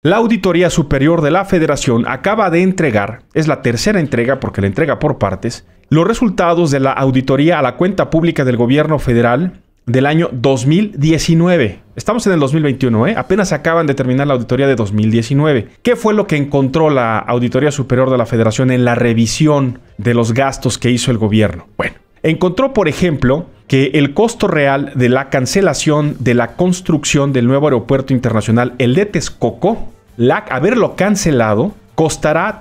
La Auditoría Superior de la Federación acaba de entregar, es la tercera entrega porque la entrega por partes, los resultados de la auditoría a la cuenta pública del gobierno federal del año 2019. Estamos en el 2021, apenas acaban de terminar la auditoría de 2019. ¿Qué fue lo que encontró la Auditoría Superior de la Federación en la revisión de los gastos que hizo el gobierno? Bueno, encontró, por ejemplo, que el costo real de la cancelación de la construcción del nuevo aeropuerto internacional, el de Texcoco, haberlo cancelado, costará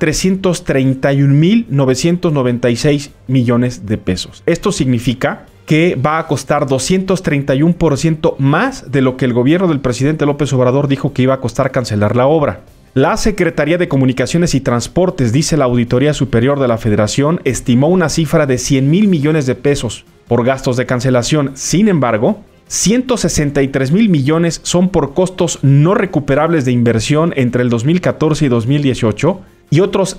331,996 millones de pesos. Esto significa que va a costar 231% más de lo que el gobierno del presidente López Obrador dijo que iba a costar cancelar la obra. La Secretaría de Comunicaciones y Transportes, dice la Auditoría Superior de la Federación, estimó una cifra de 100,000 millones de pesos por gastos de cancelación. Sin embargo, 163,000 millones son por costos no recuperables de inversión entre el 2014 y 2018 y otros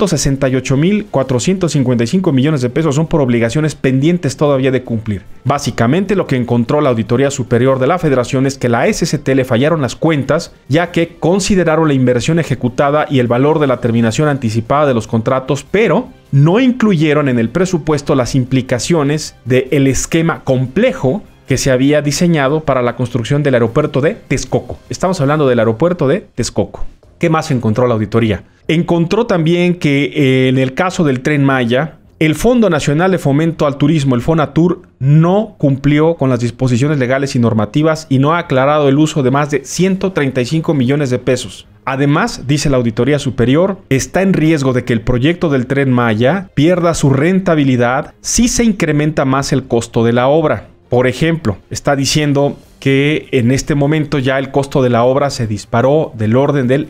168,455 millones de pesos son por obligaciones pendientes todavía de cumplir. Básicamente lo que encontró la Auditoría Superior de la Federación es que la SCT le fallaron las cuentas, ya que consideraron la inversión ejecutada y el valor de la terminación anticipada de los contratos, pero no incluyeron en el presupuesto las implicaciones del esquema complejo que se había diseñado para la construcción del aeropuerto de Texcoco. Estamos hablando del aeropuerto de Texcoco. ¿Qué más encontró la auditoría? Encontró también que en el caso del Tren Maya, el Fondo Nacional de Fomento al Turismo, el Fonatur, no cumplió con las disposiciones legales y normativas y no ha aclarado el uso de más de 135 millones de pesos. Además, dice la Auditoría Superior, está en riesgo de que el proyecto del Tren Maya pierda su rentabilidad si se incrementa más el costo de la obra. Por ejemplo, está diciendo que en este momento ya el costo de la obra se disparó del orden del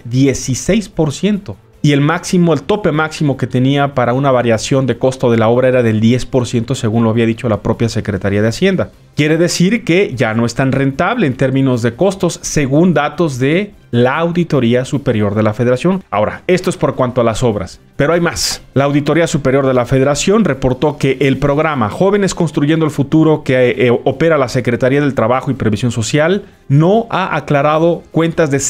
16%. Y el tope máximo que tenía para una variación de costo de la obra era del 10%, según lo había dicho la propia Secretaría de Hacienda. Quiere decir que ya no es tan rentable en términos de costos, según datos de la Auditoría Superior de la Federación. Ahora, esto es por cuanto a las obras, pero hay más. La Auditoría Superior de la Federación reportó que el programa Jóvenes Construyendo el Futuro, que opera la Secretaría del Trabajo y Previsión Social, no ha aclarado cuentas de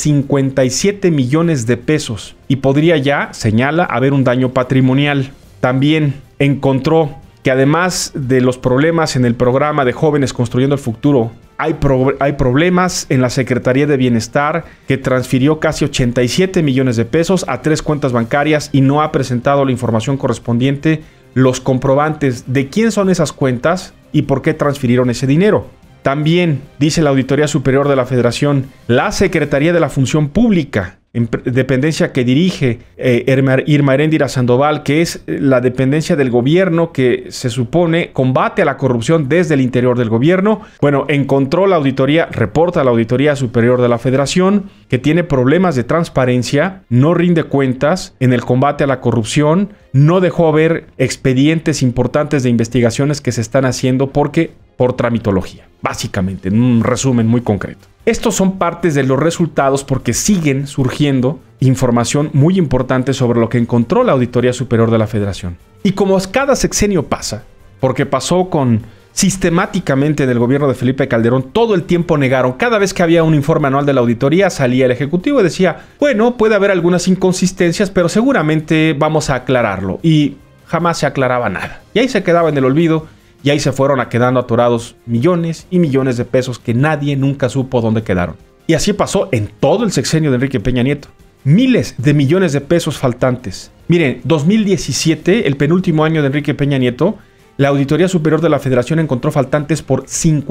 57 millones de pesos y podría ya, señala, haber un daño patrimonial. También encontró que además de los problemas en el programa de Jóvenes Construyendo el Futuro, hay problemas en la Secretaría de Bienestar, que transfirió casi 87 millones de pesos a 3 cuentas bancarias y no ha presentado la información correspondiente, los comprobantes de quién son esas cuentas y por qué transfirieron ese dinero. También, dice la Auditoría Superior de la Federación, la Secretaría de la Función Pública, dependencia que dirige Irma Heréndira Sandoval, que es la dependencia del gobierno que se supone combate a la corrupción desde el interior del gobierno. Bueno, encontró la auditoría, reporta la Auditoría Superior de la Federación, que tiene problemas de transparencia, no rinde cuentas en el combate a la corrupción, no dejó ver expedientes importantes de investigaciones que se están haciendo por tramitología, básicamente, en un resumen muy concreto. Estos son partes de los resultados porque siguen surgiendo información muy importante sobre lo que encontró la Auditoría Superior de la Federación. Y como cada sexenio pasa, porque pasó sistemáticamente en el gobierno de Felipe Calderón, todo el tiempo negaron. Cada vez que había un informe anual de la auditoría, salía el Ejecutivo y decía, bueno, puede haber algunas inconsistencias, pero seguramente vamos a aclararlo. Y jamás se aclaraba nada. Y ahí se quedaba en el olvido. Y ahí se fueron quedando atorados millones y millones de pesos que nadie nunca supo dónde quedaron. Y así pasó en todo el sexenio de Enrique Peña Nieto. Miles de millones de pesos faltantes. Miren, 2017, el penúltimo año de Enrique Peña Nieto, la Auditoría Superior de la Federación encontró faltantes por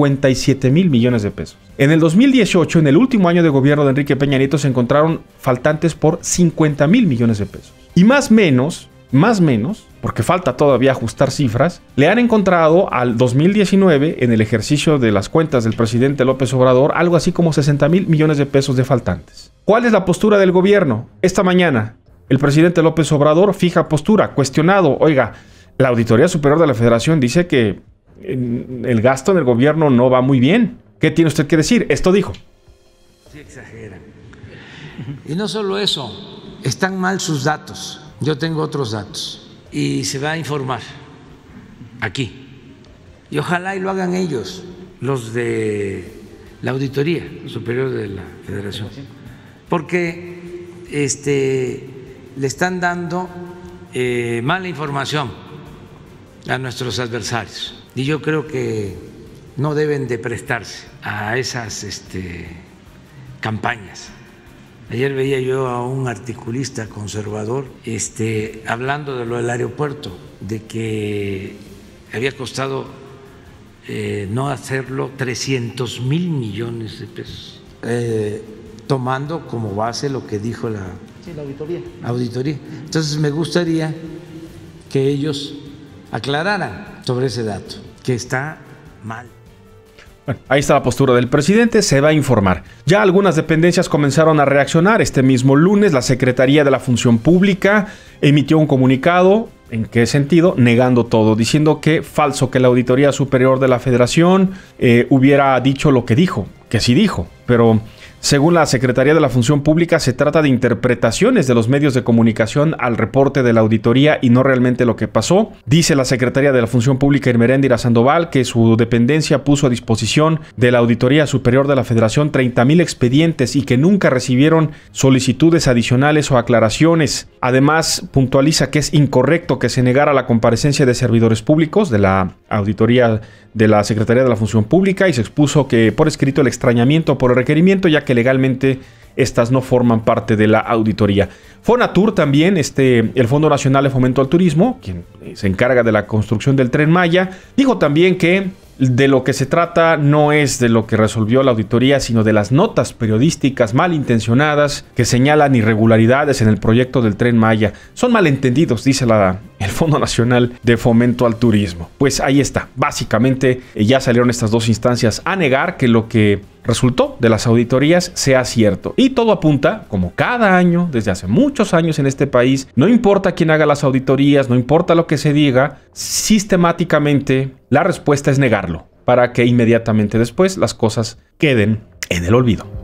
57,000 millones de pesos. En el 2018, en el último año de gobierno de Enrique Peña Nieto, se encontraron faltantes por 50,000 millones de pesos. Y más menos, porque falta todavía ajustar cifras, le han encontrado al 2019, en el ejercicio de las cuentas del presidente López Obrador, algo así como 60,000 millones de pesos de faltantes. ¿Cuál es la postura del gobierno? Esta mañana, el presidente López Obrador fija postura, cuestionado. Oiga, la Auditoría Superior de la Federación dice que el gasto en el gobierno no va muy bien. ¿Qué tiene usted que decir? Esto dijo. Sí, exageran. Y no solo eso, están mal sus datos. Yo tengo otros datos y se va a informar aquí. Y ojalá y lo hagan ellos, los de la Auditoría Superior de la Federación. Porque le están dando mala información a nuestros adversarios. Y yo creo que no deben de prestarse a esas campañas. Ayer veía yo a un articulista conservador hablando de lo del aeropuerto, de que había costado no hacerlo 300,000 millones de pesos, tomando como base lo que dijo la auditoría. Entonces me gustaría que ellos aclararan sobre ese dato, que está mal. Bueno, ahí está la postura del presidente, se va a informar. Ya algunas dependencias comenzaron a reaccionar. Este mismo lunes la Secretaría de la Función Pública emitió un comunicado. ¿En qué sentido? Negando todo, diciendo que falso que la Auditoría Superior de la Federación hubiera dicho lo que dijo, que sí dijo, pero según la Secretaría de la Función Pública se trata de interpretaciones de los medios de comunicación al reporte de la auditoría y no realmente lo que pasó. Dice la Secretaría de la Función Pública Irmeréndira Sandoval que su dependencia puso a disposición de la Auditoría Superior de la Federación 30,000 expedientes y que nunca recibieron solicitudes adicionales o aclaraciones. Además, puntualiza que es incorrecto que se negara la comparecencia de servidores públicos de la auditoría de la Secretaría de la Función Pública y se expuso que por escrito el extrañamiento por el requerimiento, ya que legalmente estas no forman parte de la auditoría. Fonatur también, el Fondo Nacional de Fomento al Turismo, quien se encarga de la construcción del Tren Maya, dijo también que de lo que se trata no es de lo que resolvió la auditoría, sino de las notas periodísticas malintencionadas que señalan irregularidades en el proyecto del Tren Maya. Son malentendidos, dice el Fondo Nacional de Fomento al Turismo. Pues ahí está. Básicamente ya salieron estas dos instancias a negar que lo que resultó de las auditorías sea cierto. Y todo apunta, como cada año, desde hace muchos años en este país, no importa quién haga las auditorías, no importa lo que se diga, sistemáticamente la respuesta es negarlo, para que inmediatamente después las cosas queden en el olvido.